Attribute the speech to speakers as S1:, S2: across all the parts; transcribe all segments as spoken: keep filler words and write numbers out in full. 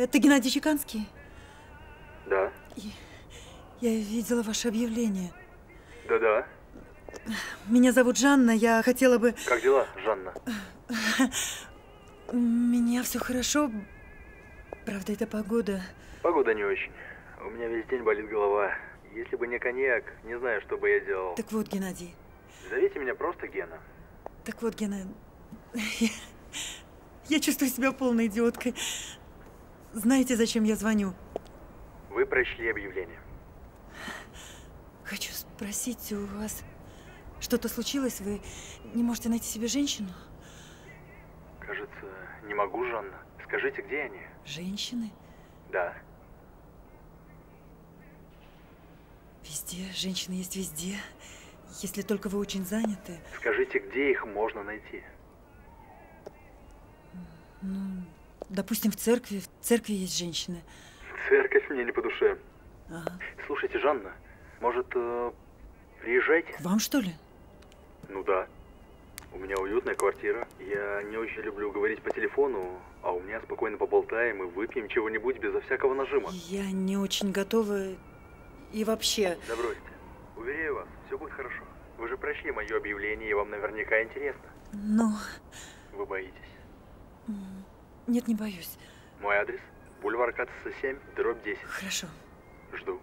S1: Это Геннадий Чеканский?
S2: Да.
S1: Я видела ваше объявление.
S2: Да-да.
S1: Меня зовут Жанна, я хотела бы…
S2: Как дела, Жанна?
S1: У меня все хорошо. Правда, это погода.
S2: Погода не очень. У меня весь день болит голова. Если бы не коньяк, не знаю, что бы я делал.
S1: Так вот, Геннадий.
S2: Зовите меня просто Гена.
S1: Так вот, Гена, я, я чувствую себя полной идиоткой. Знаете, зачем я звоню?
S2: Вы прочли объявление.
S1: Хочу спросить, у вас что-то случилось? Вы не можете найти себе женщину?
S2: Кажется, не могу, Жанна. Скажите, где они?
S1: Женщины?
S2: Да.
S1: Везде. Женщины есть везде. Если только вы очень заняты.
S2: Скажите, где их можно найти?
S1: Ну, допустим, в церкви. В церкви есть женщины.
S2: Церковь мне не по душе.
S1: Ага.
S2: Слушайте, Жанна, может, э, приезжайте?
S1: К вам, что ли?
S2: Ну да. У меня уютная квартира. Я не очень люблю говорить по телефону, а у меня спокойно поболтаем и выпьем чего-нибудь безо всякого нажима.
S1: Я не очень готова. И вообще…
S2: Да бросьте. Уверяю вас, все будет хорошо. Вы же прочли мое объявление, и вам наверняка интересно.
S1: Ну…
S2: Вы боитесь?
S1: Нет, не боюсь.
S2: Мой адрес – бульвар Катаса семь, дробь десять.
S1: Хорошо.
S2: Жду.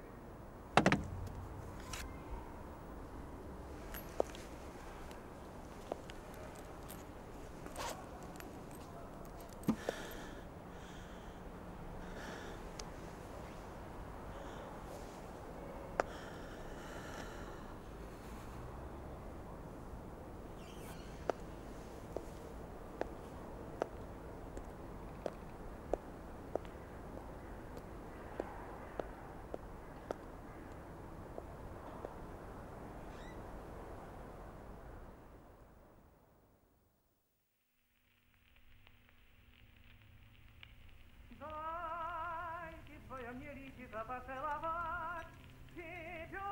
S3: Поцеловать тебя.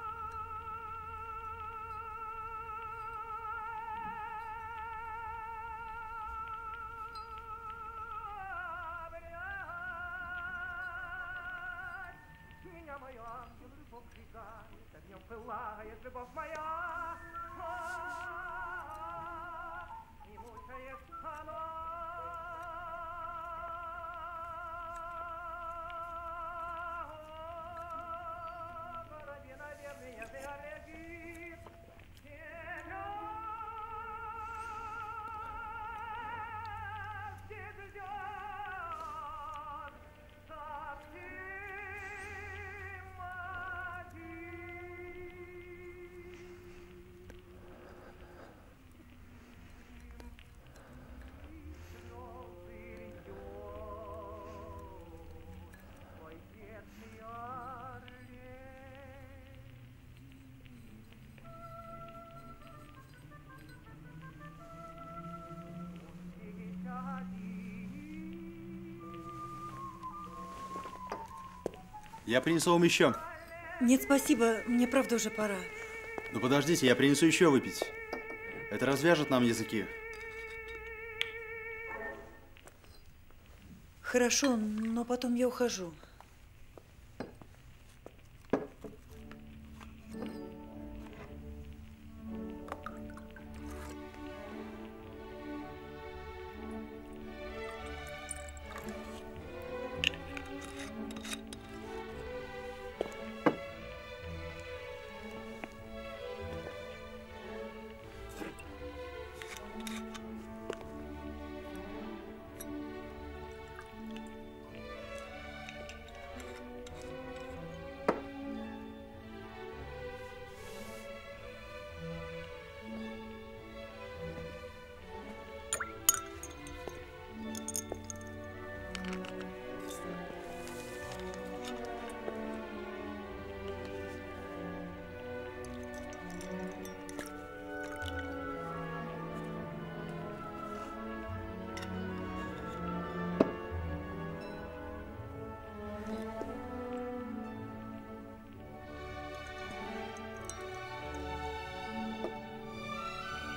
S3: Меня мой ангел любовь сжигает, огнем пылает любовь моя. И мучает она.
S4: Я принесу вам еще.
S1: Нет, спасибо. Мне правда уже пора.
S4: Ну подождите, я принесу еще выпить. Это развяжет нам языки.
S1: Хорошо, но потом я ухожу.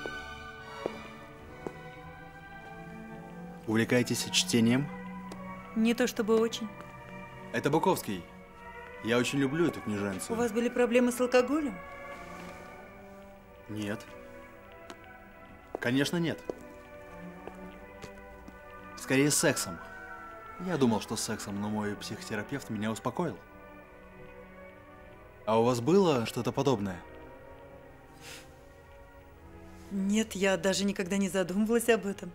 S4: Увлекаетесь чтением?
S1: Не то чтобы очень.
S4: Это Буковский. Я очень люблю эту княженцу.
S1: У вас были проблемы с алкоголем?
S4: Нет. Конечно, нет. Скорее, с сексом. Я думал, что с сексом, но мой психотерапевт меня успокоил. А у вас было что-то подобное?
S1: Нет, я даже никогда не задумывалась об этом.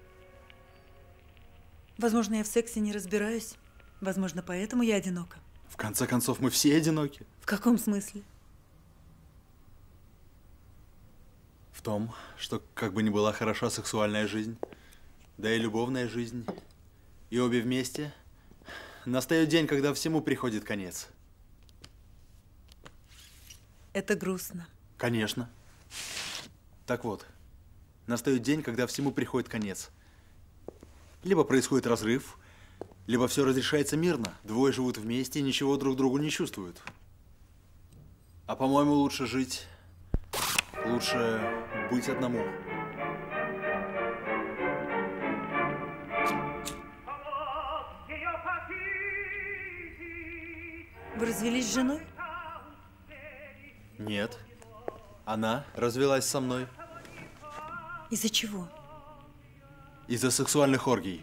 S1: Возможно, я в сексе не разбираюсь. Возможно, поэтому я одинока.
S4: В конце концов, мы все одиноки.
S1: В каком смысле?
S4: В том, что как бы ни была хороша сексуальная жизнь, да и любовная жизнь, и обе вместе, настает день, когда всему приходит конец.
S1: Это грустно.
S4: Конечно. Так вот, настает день, когда всему приходит конец. Либо происходит разрыв, либо все разрешается мирно. Двое живут вместе и ничего друг другу не чувствуют. А по-моему, лучше жить, лучше быть одному.
S1: Вы развелись с женой?
S4: Нет. Она развелась со мной
S1: Из-за чего?
S4: из-за сексуальных оргий.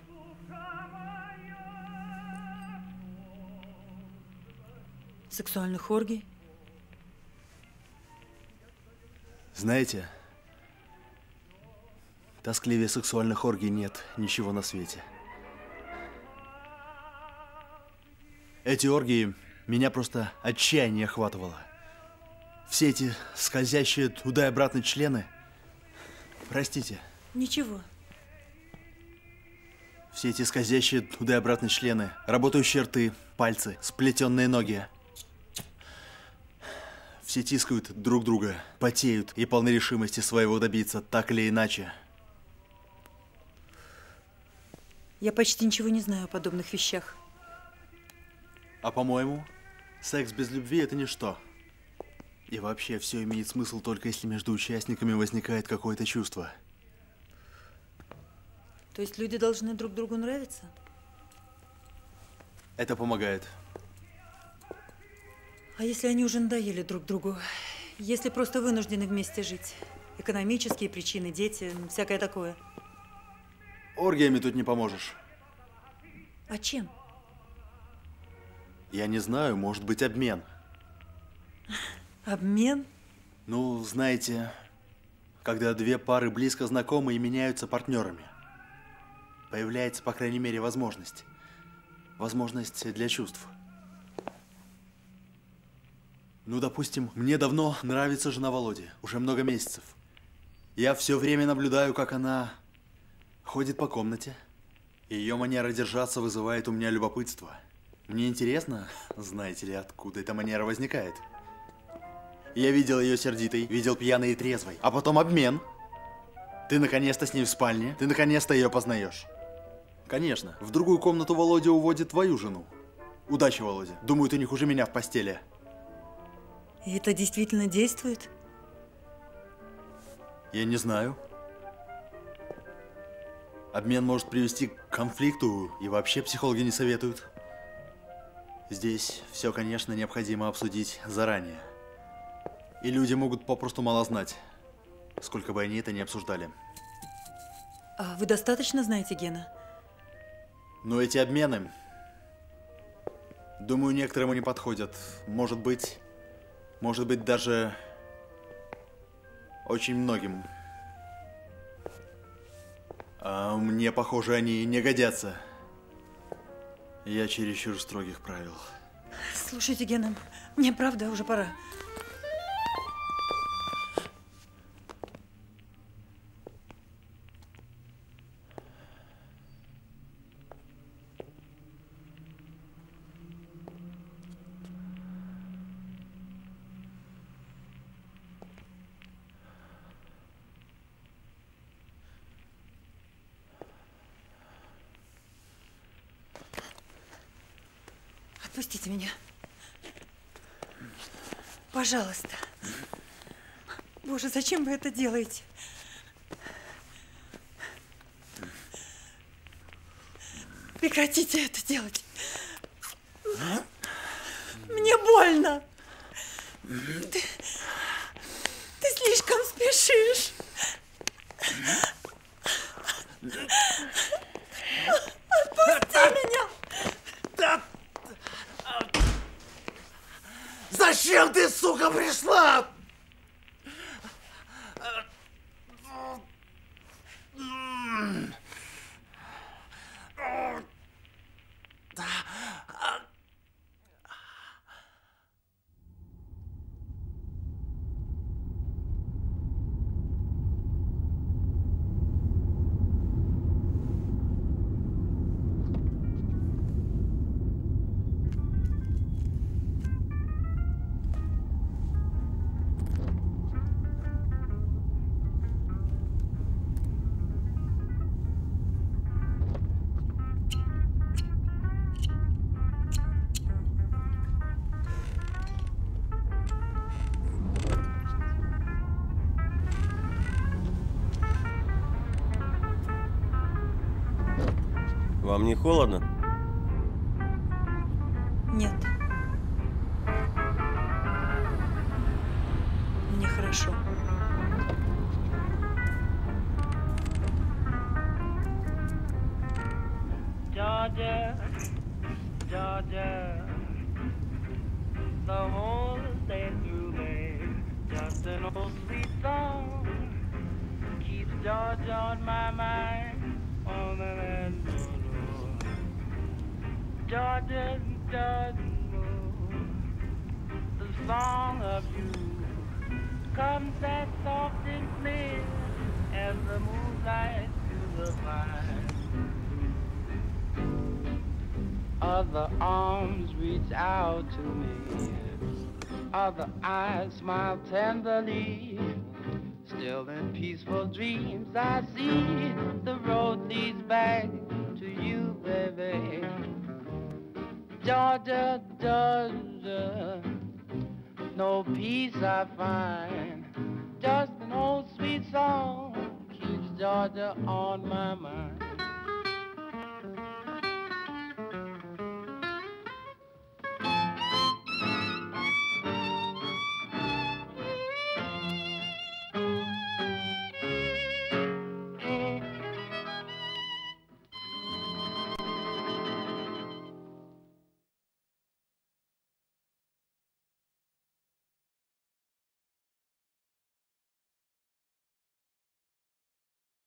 S1: Сексуальных оргий?
S4: Знаете, тоскливее сексуальных оргий нет ничего на свете. Эти оргии меня просто отчаяние охватывало. Все эти скользящие туда и обратно члены. Простите.
S1: Ничего.
S4: Все эти скользящие туда и обратно члены, работающие рты, пальцы, сплетенные ноги. Все тискают друг друга, потеют и полны решимости своего добиться, так или иначе.
S1: Я почти ничего не знаю о подобных вещах.
S4: А по-моему, секс без любви – это ничто. И вообще, все имеет смысл только если между участниками возникает какое-то чувство.
S1: То есть люди должны друг другу нравиться?
S4: Это помогает.
S1: А если они уже надоели друг другу? Если просто вынуждены вместе жить? Экономические причины, дети, всякое такое.
S4: Оргиями тут не поможешь.
S1: А чем?
S4: Я не знаю, может быть, обмен.
S1: Обмен?
S4: Ну, знаете, когда две пары близко знакомы и меняются партнерами, появляется, по крайней мере, возможность. Возможность для чувств. Ну, допустим, мне давно нравится жена Володи, уже много месяцев. Я все время наблюдаю, как она ходит по комнате. Ее манера держаться вызывает у меня любопытство. Мне интересно, знаете ли, откуда эта манера возникает. Я видел ее сердитой, видел пьяной и трезвой, а потом обмен. Ты наконец-то с ней в спальне, ты наконец-то ее познаешь. Конечно, в другую комнату Володя уводит твою жену. Удачи, Володя. Думаю, ты не хуже меня в постели.
S1: И это действительно действует?
S4: Я не знаю. Обмен может привести к конфликту, и вообще психологи не советуют. Здесь все, конечно, необходимо обсудить заранее. И люди могут попросту мало знать, сколько бы они это ни обсуждали.
S1: А вы достаточно знаете Гена?
S4: Но эти обмены, думаю, некоторым не подходят. Может быть, может быть даже очень многим. А мне, похоже, они не годятся. Я чересчур строгих правил.
S1: Слушайте, Гена, мне правда уже пора. Отпустите меня. Пожалуйста. Боже, зачем вы это делаете? Прекратите это делать. Мне больно. Ты, ты слишком спешишь. Отпусти меня.
S5: Да. Зачем ты, сука, пришла?
S6: Вам не холодно?
S1: Нет. Мне хорошо.
S3: Georgia, Georgia, the whole day through me, just an old sweet song keeps Georgia on my mind, on the land. Georgia, Georgia, the song of you comes as soft and clear as the moonlight through the pine. Other arms reach out to me, other eyes smile tenderly. Still in peaceful dreams I see the road leads back to you, baby. Georgia, Georgia, no peace I find. Just an old sweet song keeps Georgia on my mind.